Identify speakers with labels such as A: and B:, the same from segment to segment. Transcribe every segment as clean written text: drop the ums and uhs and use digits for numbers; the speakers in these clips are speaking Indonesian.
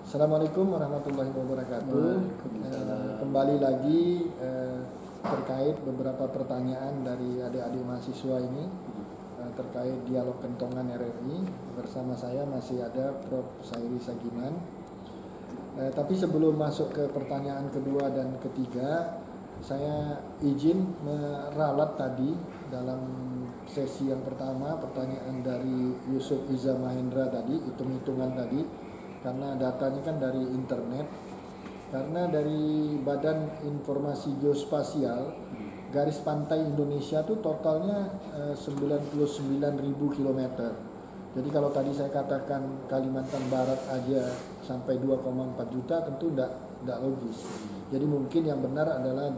A: Assalamualaikum warahmatullahi wabarakatuh. Kembali lagi terkait beberapa pertanyaan dari adik-adik mahasiswa ini terkait dialog kentongan RRI. Bersama saya masih ada Prof. Sairi Sagiman. Tapi sebelum masuk ke pertanyaan kedua dan ketiga, saya izin meralat tadi dalam sesi yang pertama pertanyaan dari Yusuf Iza Mahendra tadi, hitung-hitungan tadi. Karena datanya kan dari internet, karena dari Badan Informasi Geospasial garis pantai Indonesia itu totalnya 99.000 km. Jadi kalau tadi saya katakan Kalimantan Barat aja sampai 2,4 juta tentu tidak logis. Jadi mungkin yang benar adalah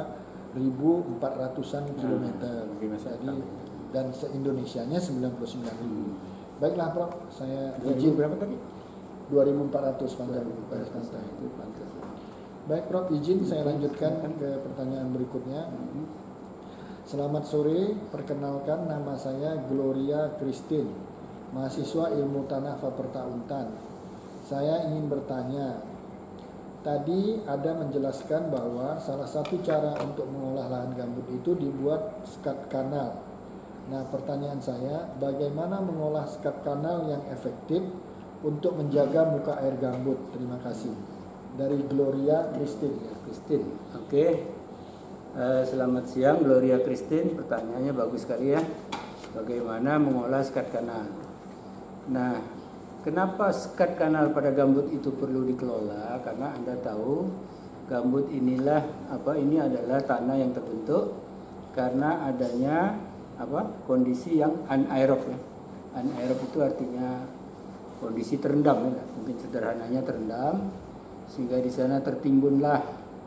A: 2.400-an kilometer. Jadi dan se-Indonesianya 99.000. Baiklah Prof, saya izin
B: berapa tadi?
A: 2.400 panjang garis pantai. Baik Prof, izin saya lanjutkan ke pertanyaan berikutnya. Selamat sore, perkenalkan nama saya Gloria Christine, mahasiswa Ilmu Tanah Fakultas Untan. Saya ingin bertanya, tadi ada menjelaskan bahwa salah satu cara untuk mengolah lahan gambut itu dibuat skat kanal. Nah, pertanyaan saya, bagaimana mengolah skat kanal yang efektif untuk menjaga muka air gambut? Terima kasih. Dari Gloria Christine.
B: Oke. Selamat siang Gloria Christine. Pertanyaannya bagus sekali ya. Bagaimana mengolah skat kanal? Nah, kenapa skat kanal pada gambut itu perlu dikelola? Karena Anda tahu gambut ini adalah tanah yang terbentuk karena adanya kondisi yang anaerob ya. Anaerob itu artinya kondisi terendam ya, mungkin sederhananya terendam, sehingga di sana tertimbunlah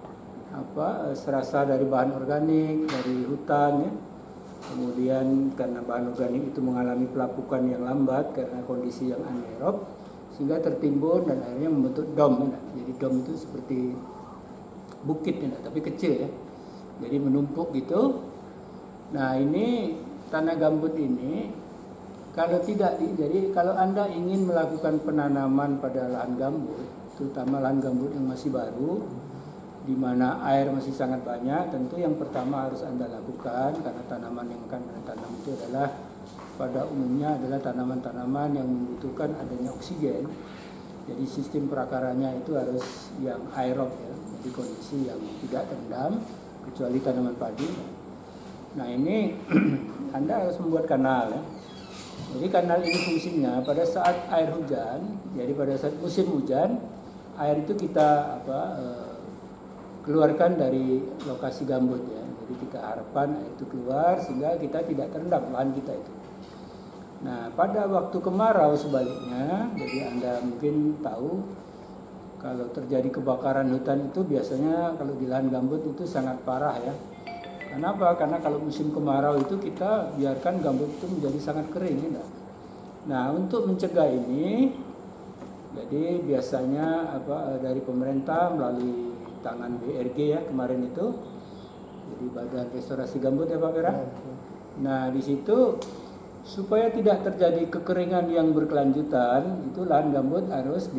B: serasa dari bahan organik dari hutan ya. Kemudian karena bahan organik itu mengalami pelapukan yang lambat karena kondisi yang anaerob, sehingga tertimbun dan akhirnya membentuk dom ya. Jadi dom itu seperti bukit ya, tapi kecil ya. Jadi menumpuk gitu. Nah, ini tanah gambut ini jadi kalau Anda ingin melakukan penanaman pada lahan gambut, terutama lahan gambut yang masih baru, di mana air masih sangat banyak, tentu yang pertama harus Anda lakukan, karena tanaman yang akan Anda tanam itu adalah pada umumnya adalah tanaman-tanaman yang membutuhkan adanya oksigen. Jadi sistem perakarannya itu harus yang aerob ya, jadi kondisi yang tidak terendam, kecuali tanaman padi. Nah, ini Anda harus membuat kanal ya. Jadi kanal ini fungsinya pada saat air hujan, jadi pada saat musim hujan, air itu kita keluarkan dari lokasi gambut ya. Jadi kita harapkan air itu keluar sehingga kita tidak terendam lahan kita itu. Nah, pada waktu kemarau sebaliknya, jadi Anda mungkin tahu kalau terjadi kebakaran hutan itu biasanya kalau di lahan gambut itu sangat parah ya. Kenapa? Karena kalau musim kemarau itu kita biarkan gambut itu menjadi sangat kering ya. Nah, untuk mencegah ini, jadi biasanya dari pemerintah melalui tangan BRG ya kemarin itu, jadi Badan Restorasi Gambut ya Pak Vera. Nah, di situ supaya tidak terjadi kekeringan yang berkelanjutan, itu lahan gambut harus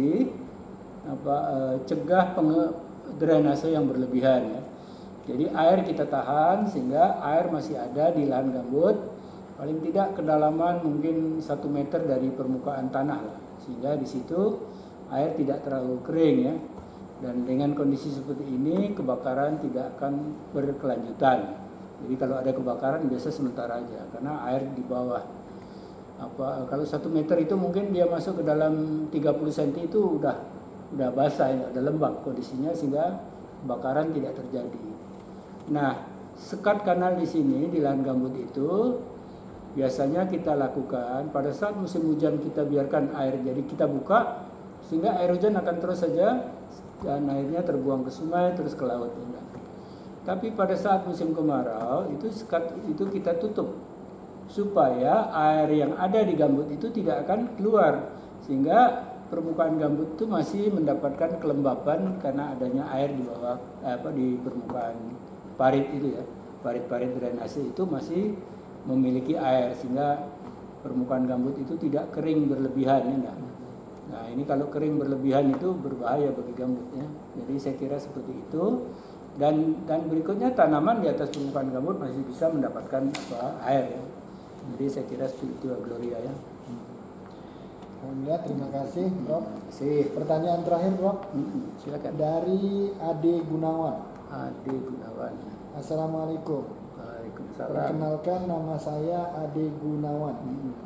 B: cegah drainase yang berlebihan ya. Jadi air kita tahan sehingga air masih ada di lahan gambut, paling tidak kedalaman mungkin 1 meter dari permukaan tanah lah, sehingga di situ air tidak terlalu kering ya. Dan dengan kondisi seperti ini kebakaran tidak akan berkelanjutan. Jadi kalau ada kebakaran biasa sementara aja, karena air di bawah kalau 1 meter itu mungkin dia masuk ke dalam 30 cm itu udah basah ya, udah lembab kondisinya sehingga kebakaran tidak terjadi. Nah, sekat kanal di sini di lahan gambut itu biasanya kita lakukan pada saat musim hujan, kita biarkan air, jadi kita buka sehingga air hujan akan terus saja dan airnya terbuang ke sungai terus ke laut. Tapi pada saat musim kemarau itu sekat itu kita tutup supaya air yang ada di gambut itu tidak akan keluar, sehingga permukaan gambut itu masih mendapatkan kelembapan karena adanya air di bawah di permukaan parit itu ya. Parit-parit drainase itu masih memiliki air sehingga permukaan gambut itu tidak kering berlebihan ya. Nah ini kalau kering berlebihan itu berbahaya bagi gambutnya. Jadi saya kira seperti itu. Dan berikutnya tanaman di atas permukaan gambut masih bisa mendapatkan air ya. Jadi saya kira seperti itu Gloria ya.
A: Alhamdulillah, terima kasih Rob.
B: Sih.
A: Pertanyaan terakhir Rob.
B: Silakan.
A: Dari Ade Gunawan.
B: Ade Gunawan.
A: Assalamualaikum.
B: Waalaikumsalam.
A: Perkenalkan, nama saya Ade Gunawan.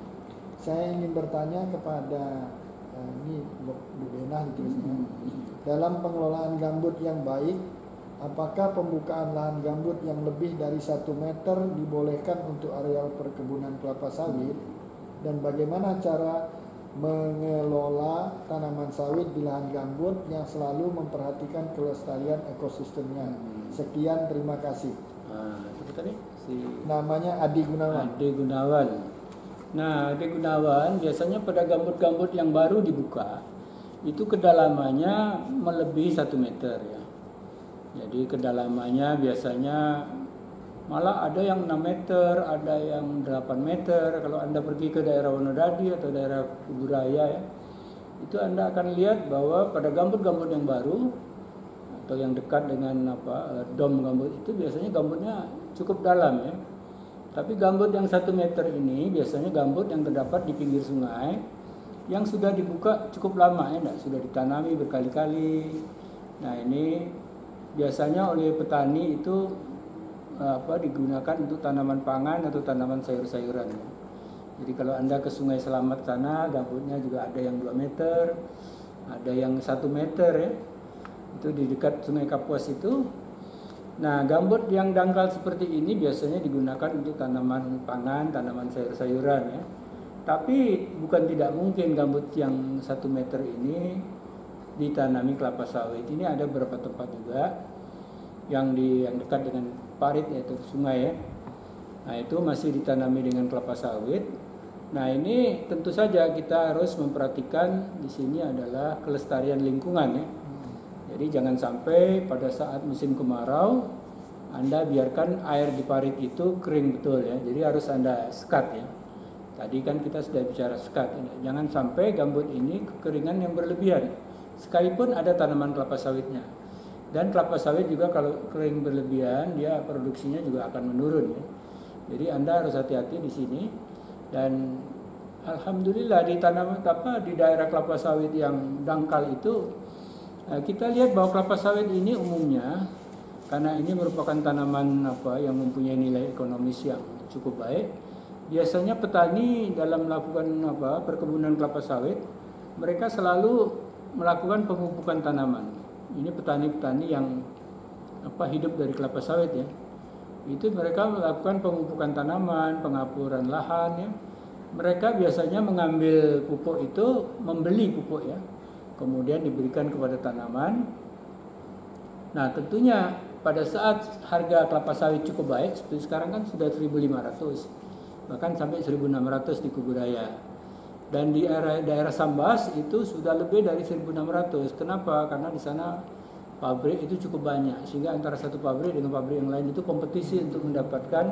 A: Saya ingin bertanya kepada ini Bu Denah ditulisnya. Dalam pengelolaan gambut yang baik, apakah pembukaan lahan gambut yang lebih dari 1 meter dibolehkan untuk areal perkebunan kelapa sawit? Dan bagaimana cara mengelola tanaman sawit di lahan gambut yang selalu memperhatikan kelestarian ekosistemnya? Sekian, terima kasih.
B: Siapa tadi?
A: Namanya Adi Gunawan.
B: Ade Gunawan. Nah, Ade Gunawan biasanya pada gambut-gambut yang baru dibuka itu kedalamannya melebihi 1 meter ya. Jadi kedalamannya biasanya malah ada yang 6 meter, ada yang 8 meter. Kalau Anda pergi ke daerah Wonodadi atau daerah Kuburaya ya, itu Anda akan lihat bahwa pada gambut-gambut yang baru atau yang dekat dengan dom gambut itu biasanya gambutnya cukup dalam ya. Tapi gambut yang 1 meter ini biasanya gambut yang terdapat di pinggir sungai yang sudah dibuka cukup lama ya, sudah ditanami berkali-kali. Nah ini biasanya oleh petani itu digunakan untuk tanaman pangan atau tanaman sayur-sayuran ya. Jadi kalau Anda ke Sungai Selamat sana, gambutnya juga ada yang 2 meter, ada yang 1 meter ya. Itu di dekat Sungai Kapuas itu. Nah, gambut yang dangkal seperti ini biasanya digunakan untuk tanaman pangan, tanaman sayur-sayuran ya. Tapi bukan tidak mungkin gambut yang 1 meter ini ditanami kelapa sawit. Ini ada beberapa tempat juga yang dekat dengan parit yaitu sungai ya. Nah itu masih ditanami dengan kelapa sawit. Nah ini tentu saja kita harus memperhatikan di sini adalah kelestarian lingkungan ya. Jadi jangan sampai pada saat musim kemarau Anda biarkan air di parit itu kering betul ya. Jadi harus Anda sekat ya. Tadi kan kita sudah bicara sekat ya. Jangan sampai gambut ini kekeringan yang berlebihan. Sekalipun ada tanaman kelapa sawitnya. Dan kelapa sawit juga kalau kering berlebihan dia produksinya juga akan menurun ya. Jadi Anda harus hati-hati di sini. Dan alhamdulillah di daerah kelapa sawit yang dangkal itu kita lihat bahwa kelapa sawit ini umumnya karena ini merupakan tanaman yang mempunyai nilai ekonomis yang cukup baik. Biasanya petani dalam melakukan perkebunan kelapa sawit mereka selalu melakukan pemupukan tanaman. Ini petani-petani yang hidup dari kelapa sawit ya. Itu mereka melakukan pemupukan tanaman, pengapuran lahan ya. Mereka biasanya mengambil pupuk itu, membeli pupuk ya. Kemudian diberikan kepada tanaman. Nah, tentunya pada saat harga kelapa sawit cukup baik, seperti sekarang kan sudah 1.500, bahkan sampai 1.600 di Kuburaya. Dan di daerah Sambas itu sudah lebih dari 1.600. Kenapa? Karena di sana pabrik itu cukup banyak, sehingga antara satu pabrik dengan pabrik yang lain itu kompetisi untuk mendapatkan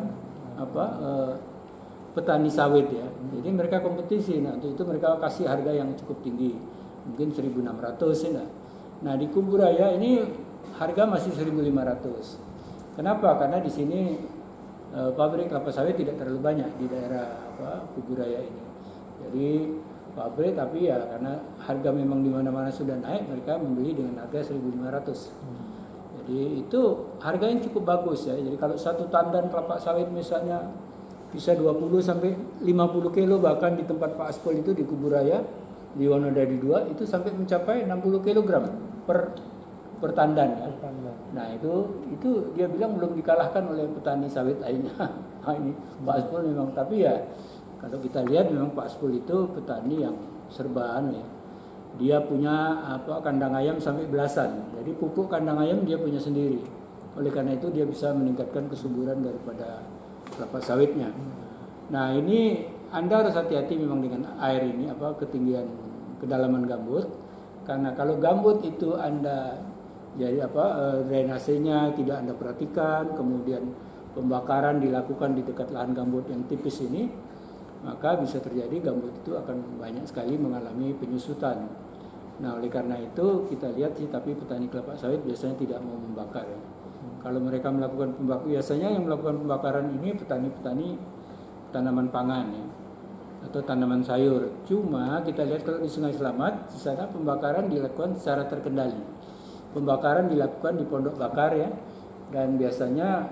B: petani sawit ya. Jadi mereka kompetisi. Nah, untuk itu mereka kasih harga yang cukup tinggi, mungkin 1.600 ya. Nah, di Kuburaya ini harga masih 1.500. Kenapa? Karena di sini pabrik kelapa sawit tidak terlalu banyak di daerah Kuburaya ini. Jadi pabrik tapi ya karena harga memang di mana-mana sudah naik, mereka membeli dengan harga 1.500. Jadi itu harga yang cukup bagus ya. Jadi kalau satu tandan kelapa sawit misalnya bisa 20 sampai 50 kilo, bahkan di tempat Pak Aspol itu di Kuburaya di Wonodadi 2 itu sampai mencapai 60 kg per tandan ya. Nah, itu dia bilang belum dikalahkan oleh petani sawit lainnya. Nah, ini Pak Aspol memang, tapi ya kalau kita lihat memang Pak Aspol itu petani yang serba ya. Dia punya kandang ayam sampai belasan. Jadi pupuk kandang ayam dia punya sendiri. Oleh karena itu dia bisa meningkatkan kesuburan daripada kelapa sawitnya. Nah, ini Anda harus hati-hati memang dengan air ini ketinggian kedalaman gambut. Karena kalau gambut itu Anda jadi drainasenya tidak Anda perhatikan, kemudian pembakaran dilakukan di dekat lahan gambut yang tipis ini, maka bisa terjadi gambut itu akan banyak sekali mengalami penyusutan. Nah, oleh karena itu kita lihat sih, tapi petani kelapa sawit biasanya tidak mau membakar ya. Kalau mereka melakukan biasanya yang melakukan pembakaran ini petani-petani tanaman pangan ya, atau tanaman sayur. Cuma kita lihat kalau di Sungai Selamat, di sana pembakaran dilakukan secara terkendali. Pembakaran dilakukan di pondok bakar ya, dan biasanya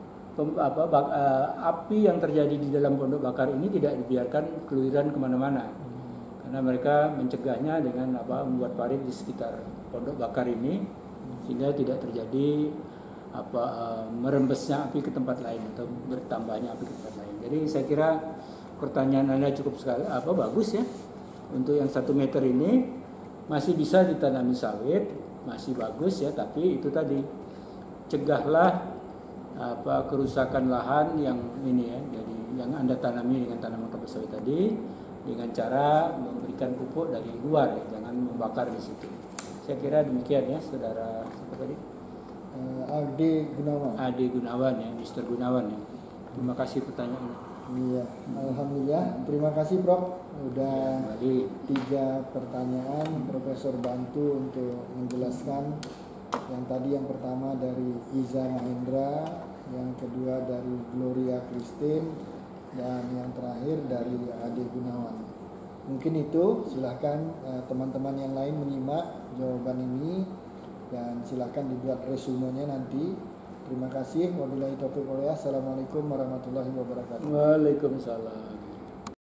B: api yang terjadi di dalam pondok bakar ini tidak dibiarkan keluyuran kemana-mana, karena mereka mencegahnya dengan membuat parit di sekitar pondok bakar ini, sehingga tidak terjadi merembesnya api ke tempat lain atau bertambahnya api ke tempat lain. Jadi saya kira pertanyaan Anda cukup sekali bagus ya. Untuk yang 1 meter ini masih bisa ditanami sawit, masih bagus ya, tapi itu tadi, cegahlah kerusakan lahan yang ini ya. Jadi yang Anda tanami dengan tanaman kelapa sawit tadi dengan cara memberikan pupuk dari luar ya, jangan membakar di situ. Saya kira demikian ya, saudara siapa tadi?
A: Ade Gunawan.
B: Ade Gunawan ya, Mr. Gunawan ya. Terima kasih pertanyaannya.
A: Iya, alhamdulillah. Terima kasih Prof. Udah 3 pertanyaan. Profesor bantu untuk menjelaskan. Yang tadi yang pertama dari Iza Mahendra, yang kedua dari Gloria Christine, dan yang terakhir dari Ade Gunawan. Mungkin itu, silahkan teman-teman yang lain menyimak jawaban ini. Dan silakan dibuat resumenya nanti. Terima kasih. Wabillahi taufiq wal hidayah. Assalamualaikum warahmatullahi wabarakatuh.
B: Waalaikumsalam.